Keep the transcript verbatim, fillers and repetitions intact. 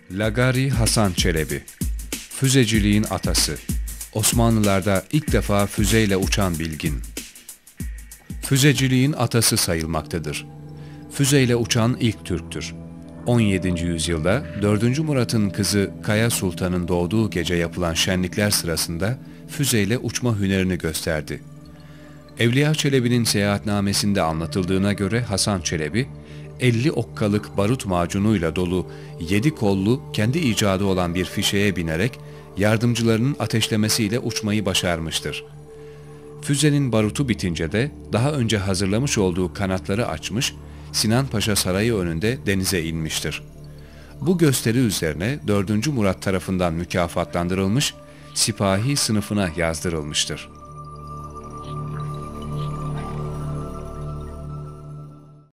Lagari Hasan Çelebi, füzeciliğin atası, Osmanlılarda ilk defa füzeyle uçan bilgin. Füzeciliğin atası sayılmaktadır. Füzeyle uçan ilk Türktür. on yedinci yüzyılda dördüncü Murat'ın kızı Kaya Sultan'ın doğduğu gece yapılan şenlikler sırasında füzeyle uçma hünerini gösterdi. Evliya Çelebi'nin seyahatnamesinde anlatıldığına göre Hasan Çelebi, elli okkalık barut macunuyla dolu yedi kollu kendi icadı olan bir fişeğe binerek yardımcılarının ateşlemesiyle uçmayı başarmıştır. Füzenin barutu bitince de daha önce hazırlamış olduğu kanatları açmış, Sinan Paşa Sarayı önünde denize inmiştir. Bu gösteri üzerine dördüncü Murat tarafından mükafatlandırılmış, sipahi sınıfına yazdırılmıştır.